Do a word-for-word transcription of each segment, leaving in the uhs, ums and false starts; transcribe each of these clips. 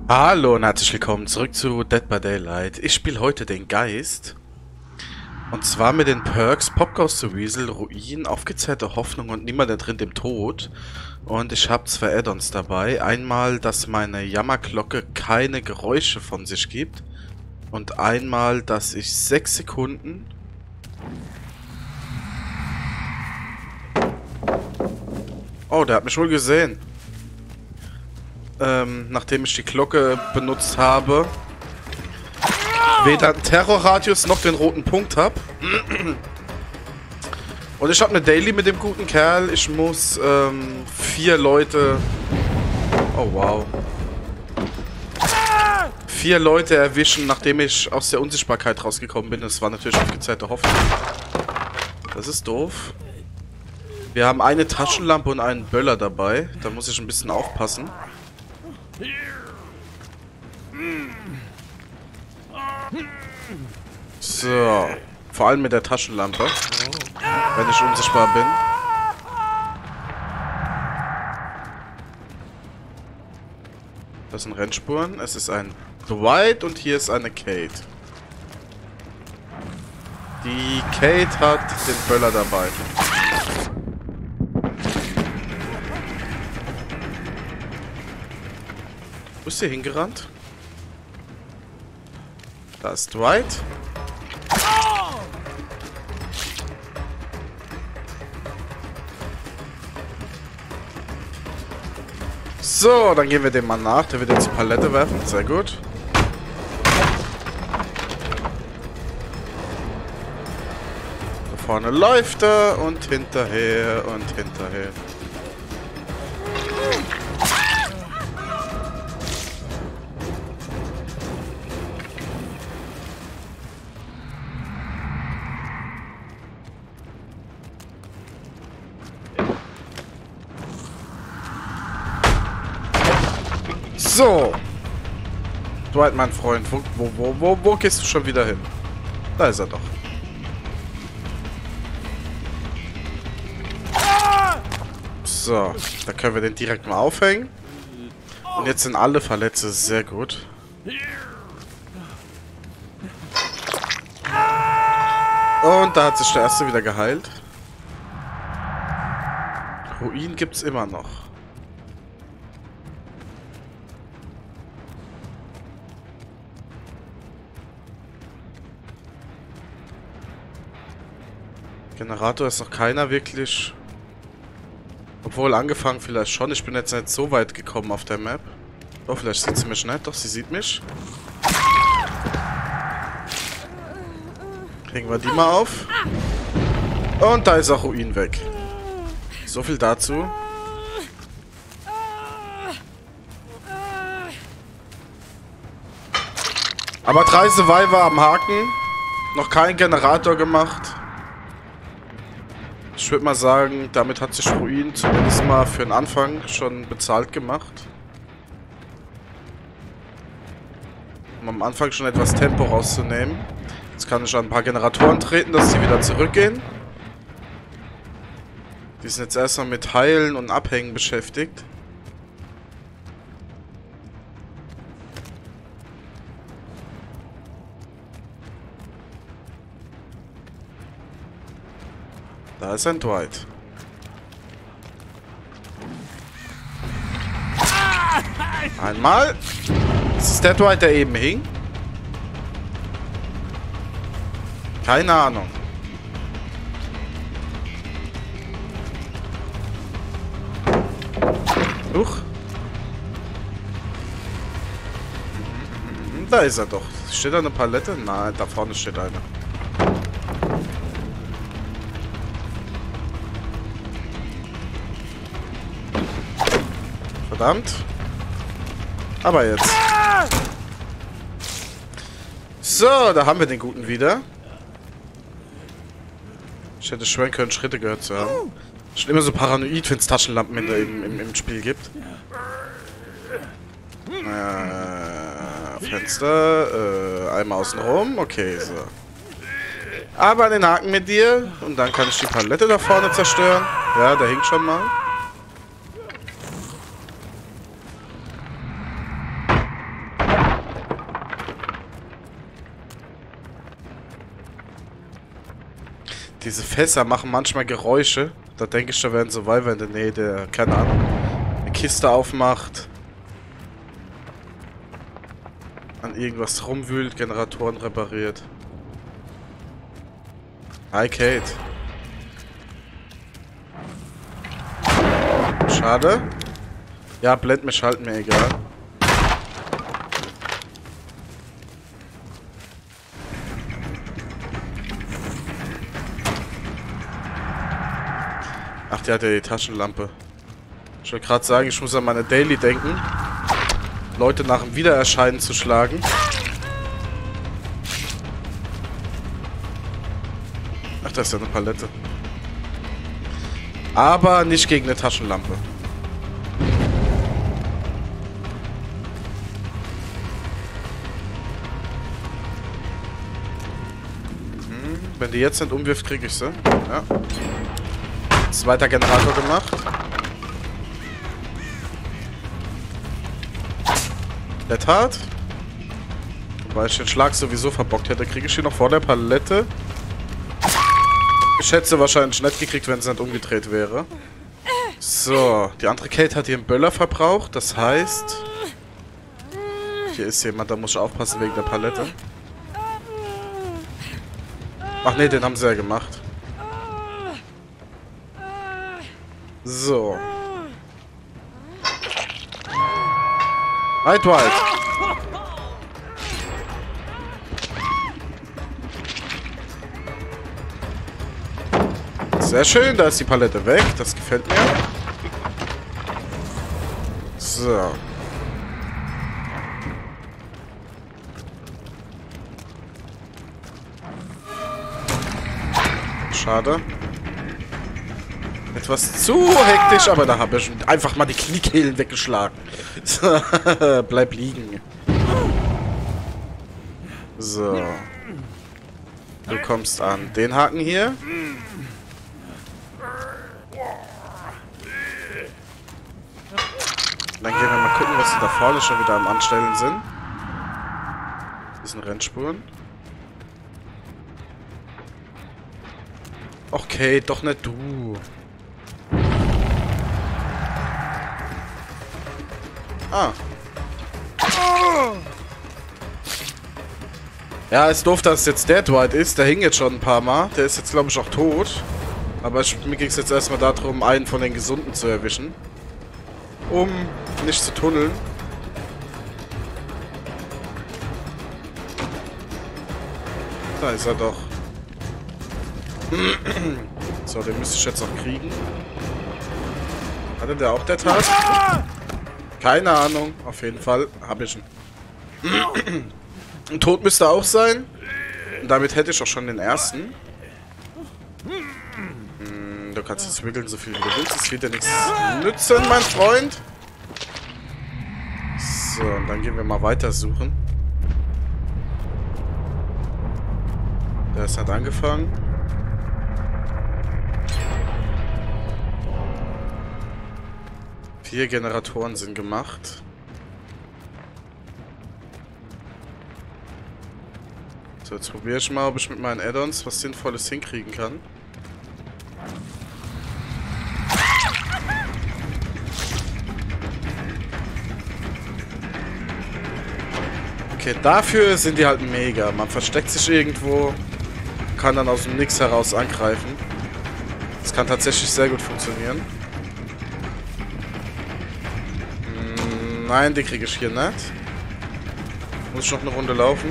Hallo und herzlich willkommen zurück zu Dead by Daylight. Ich spiele heute den Geist. Und zwar mit den Perks Pop Goes the Weasel, Ruin, aufgezehrte Hoffnung und niemand entrinnt dem Tod. Und ich habe zwei Add-ons dabei. Einmal, dass meine Jammerglocke keine Geräusche von sich gibt. Und einmal, dass ich sechs Sekunden... Oh, der hat mich wohl gesehen. Ähm, nachdem ich die Glocke benutzt habe, weder einen Terrorradius noch den roten Punkt habe. Und ich habe eine Daily mit dem guten Kerl. Ich muss ähm, vier Leute... Oh, wow. Vier Leute erwischen, nachdem ich aus der Unsichtbarkeit rausgekommen bin. Das war natürlich aufgezehrte Hoffnung. Das ist doof. Wir haben eine Taschenlampe und einen Böller dabei. Da muss ich ein bisschen aufpassen. So. Vor allem mit der Taschenlampe. Wenn ich unsichtbar bin. Das sind Rennspuren. Es ist ein Dwight und hier ist eine Kate. Die Kate hat den Böller dabei. Wo ist sie hingerannt? Da ist Dwight. So, dann gehen wir dem Mann nach. Der wird jetzt die Palette werfen. Sehr gut. Da vorne läuft er und hinterher und hinterher. So. Dwight, mein Freund. Wo, wo, wo, wo, wo gehst du schon wieder hin? Da ist er doch. So. Da können wir den direkt mal aufhängen. Und jetzt sind alle verletzt. Sehr gut. Und da hat sich der erste wieder geheilt. Ruin gibt's immer noch. Generator ist noch keiner wirklich. Obwohl, angefangen vielleicht schon. Ich bin jetzt nicht so weit gekommen auf der Map. Oh, vielleicht sieht sie mich nicht. Doch, sie sieht mich. Kriegen wir die mal auf. Und da ist auch Ruin weg. So viel dazu. Aber drei Survivor am Haken. Noch kein Generator gemacht. Ich würde mal sagen, damit hat sich Ruin zumindest mal für den Anfang schon bezahlt gemacht. Um am Anfang schon etwas Tempo rauszunehmen. Jetzt kann ich an ein paar Generatoren treten, dass sie wieder zurückgehen. Die sind jetzt erstmal mit Heilen und Abhängen beschäftigt. Da ist ein Dwight. Einmal. Das ist der Dwight, der eben hing. Keine Ahnung. Huch. Da ist er doch. Steht da eine Palette? Nein, da vorne steht eine. Verdammt. Aber jetzt. So, da haben wir den Guten wieder. Ich hätte schwören können, Schritte gehört zu haben. Schon immer so paranoid, wenn es Taschenlampen in der, im, im, im Spiel gibt. Äh, Fenster. Äh, einmal außen rum. Okay, so. Aber an den Haken mit dir. Und dann kann ich die Palette da vorne zerstören. Ja, der hinkt schon mal. Diese Fässer machen manchmal Geräusche. Da denke ich, da wäre ein Survivor in der Nähe, der, keine Ahnung, eine Kiste aufmacht. An irgendwas rumwühlt, Generatoren repariert. Hi, Kate. Schade. Ja, blend mich halt, mir egal. Ach, der hat ja die Taschenlampe. Ich wollte gerade sagen, ich muss an meine Daily denken. Leute nach dem Wiedererscheinen zu schlagen. Ach, da ist ja eine Palette. Aber nicht gegen eine Taschenlampe. Hm, wenn die jetzt nicht umwirft, kriege ich sie. Ja. Zweiter Generator gemacht. Der tat. Wobei ich den Schlag sowieso verbockt hätte, kriege ich hier noch vor der Palette. Ich hätte sie wahrscheinlich nicht gekriegt, wenn es nicht umgedreht wäre. So, die andere Kate hat hier einen Böller verbraucht. Das heißt... Hier ist jemand, da muss ich aufpassen wegen der Palette. Ach nee, den haben sie ja gemacht. So. Night Wild. Sehr schön, da ist die Palette weg. Das gefällt mir. So. Schade. Etwas zu hektisch, aber da habe ich einfach mal die Kniekehlen weggeschlagen. Bleib liegen. So. Du kommst an den Haken hier. Dann gehen wir mal gucken, was sie da vorne schon wieder am Anstellen sind. Das sind Rennspuren. Okay, doch nicht du. Ah. Ja, ist doof, dass es jetzt der Dwight ist. Der hing jetzt schon ein paar Mal. Der ist jetzt, glaube ich, auch tot. Aber ich, mir ging es jetzt erstmal darum, einen von den Gesunden zu erwischen. Um nicht zu tunneln. Da ist er doch. So, den müsste ich jetzt noch kriegen. Hatte der auch der Tat? Keine Ahnung. Auf jeden Fall habe ich ihn. Ein Tod müsste auch sein. Und damit hätte ich auch schon den ersten. Hm, du kannst jetzt wickeln, so viel wie du willst. Es wird dir nichts nützen, mein Freund. So, und dann gehen wir mal weiter suchen. Der ist halt angefangen. Vier Generatoren sind gemacht. So, jetzt probiere ich mal, ob ich mit meinen Add-ons was Sinnvolles hinkriegen kann. Okay, dafür sind die halt mega. Man versteckt sich irgendwo, kann dann aus dem Nix heraus angreifen. Das kann tatsächlich sehr gut funktionieren. Hm, nein, die kriege ich hier nicht. Muss ich noch eine Runde laufen.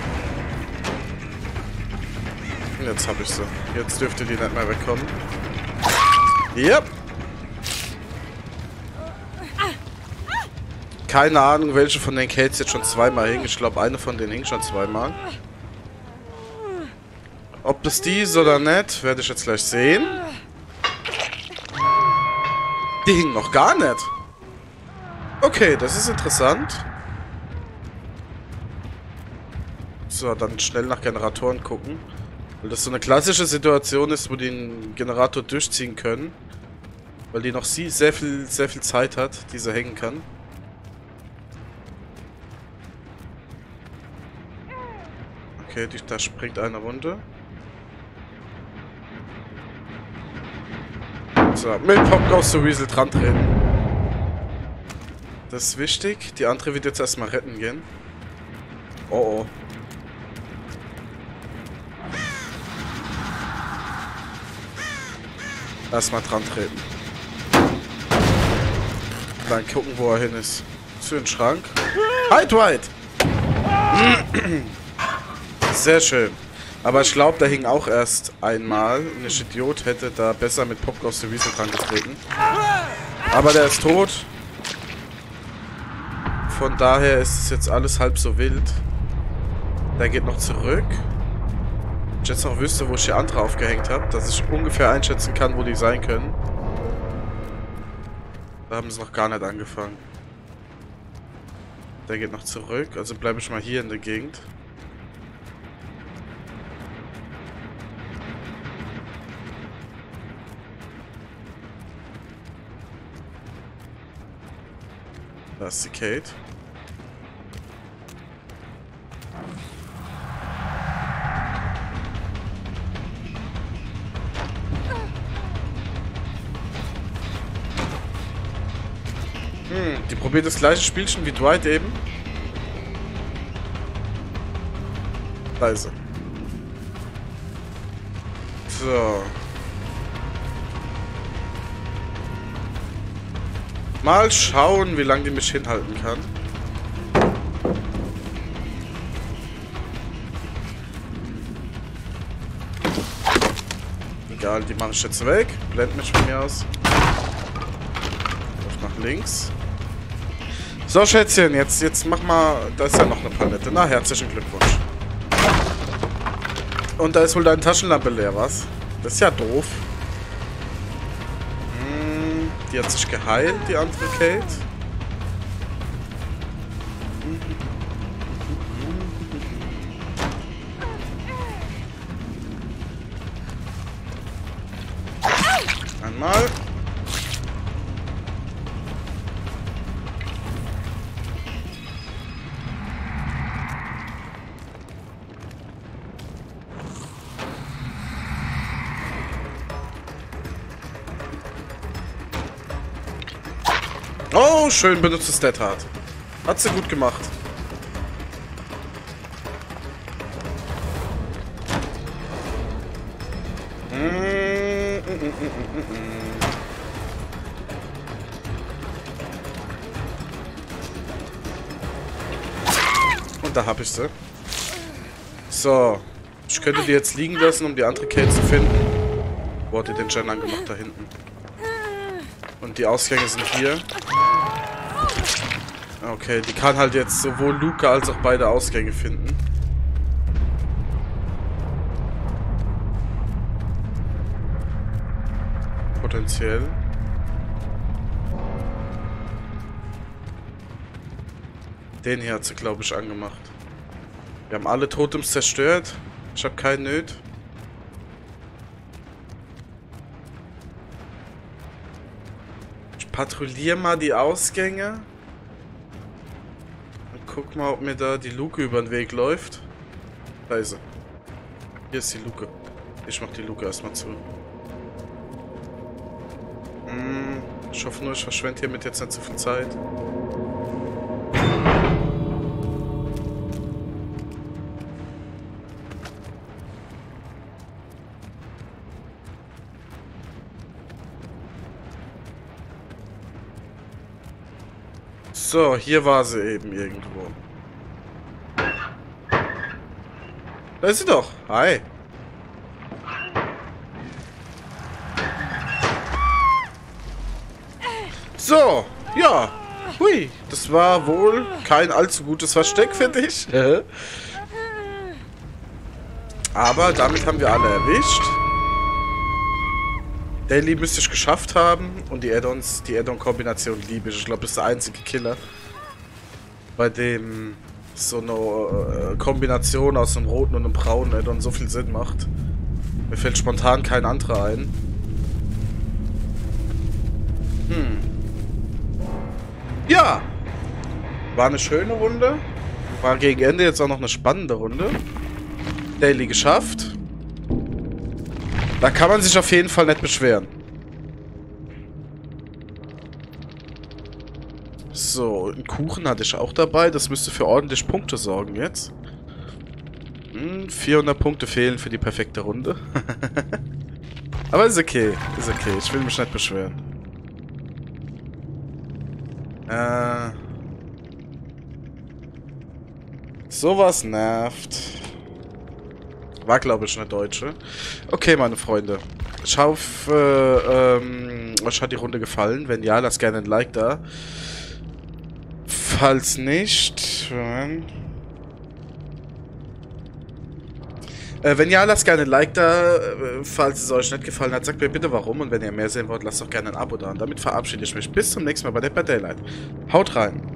Jetzt habe ich sie. Jetzt dürfte die nicht mehr wegkommen. Yep. Keine Ahnung, welche von den Kates jetzt schon zweimal hing. Ich glaube, eine von denen hing schon zweimal. Ob das die ist oder nicht, werde ich jetzt gleich sehen. Die hing noch gar nicht. Okay, das ist interessant. So, dann schnell nach Generatoren gucken. Weil das so eine klassische Situation ist, wo die einen Generator durchziehen können. Weil die noch sie sehr viel, sehr viel Zeit hat, die sie hängen kann. Okay, die, da springt eine Runde. So, mit Popghost zu Weasel dran treten. Das ist wichtig. Die andere wird jetzt erstmal retten gehen. Oh oh. Erstmal dran treten. Dann gucken, wo er hin ist. Zu den Schrank. Hi, Dwight! Sehr schön. Aber ich glaube, da hing auch erst einmal. Und ich Idiot hätte da besser mit Popghost zu Weasel dran getreten. Aber der ist tot. Von daher ist es jetzt alles halb so wild. Der geht noch zurück. Ich jetzt noch wüsste, wo ich die andere aufgehängt habe, dass ich ungefähr einschätzen kann, wo die sein können. Da haben sie noch gar nicht angefangen. Der geht noch zurück, also bleibe ich mal hier in der Gegend. Da ist die Kate. Hm, die probiert das gleiche Spielchen wie Dwight eben. Da ist sie. So. Mal schauen, wie lange die mich hinhalten kann. Egal, die mache ich jetzt weg. Blend mich von mir aus. Nach links. So, Schätzchen, jetzt, jetzt mach mal... Da ist ja noch eine Palette. Na, herzlichen Glückwunsch. Und da ist wohl deine Taschenlampe leer, was? Das ist ja doof. Hm, die hat sich geheilt, die andere Kate. Einmal. Oh, schön benutztes Dead Hard. Hat sie gut gemacht. Und da hab ich sie. So. Ich könnte die jetzt liegen lassen, um die andere Kate zu finden. Wo hat die den Gen angemacht? Da hinten. Und die Ausgänge sind hier. Okay, die kann halt jetzt sowohl Luca als auch beide Ausgänge finden. Potenziell. Den hier hat sie, glaube ich, angemacht. Wir haben alle Totems zerstört. Ich habe keinen Nöt. Ich patrouilliere mal die Ausgänge. Und guck mal, ob mir da die Luke über den Weg läuft. Da ist sie. Hier ist die Luke. Ich mach die Luke erstmal zu. Hm, ich hoffe nur, ich verschwende hiermit jetzt nicht zu viel Zeit. So, hier war sie eben irgendwo. Da ist sie doch. Hi. So, ja. Hui, das war wohl kein allzu gutes Versteck, finde ich. Aber damit haben wir alle erwischt. Daily müsste ich geschafft haben und die Add-ons, die Add-on-Kombination liebe ich. Ich glaube, das ist der einzige Killer, bei dem so eine äh, Kombination aus einem roten und einem braunen Add-on so viel Sinn macht. Mir fällt spontan kein anderer ein. Hm. Ja! War eine schöne Runde. War gegen Ende jetzt auch noch eine spannende Runde. Daily geschafft. Da kann man sich auf jeden Fall nicht beschweren. So, einen Kuchen hatte ich auch dabei. Das müsste für ordentlich Punkte sorgen jetzt. Hm, vierhundert Punkte fehlen für die perfekte Runde. Aber ist okay, ist okay. Ich will mich nicht beschweren. Äh... Sowas nervt. War, glaube ich, eine Deutsche. Okay, meine Freunde. Ich hoffe, ähm, euch hat die Runde gefallen. Wenn ja, lasst gerne ein Like da. Falls nicht... Äh, wenn ja, lasst gerne ein Like da. Äh, falls es euch nicht gefallen hat, sagt mir bitte warum. Und wenn ihr mehr sehen wollt, lasst doch gerne ein Abo da. Und damit verabschiede ich mich. Bis zum nächsten Mal bei Dead by Daylight. Haut rein.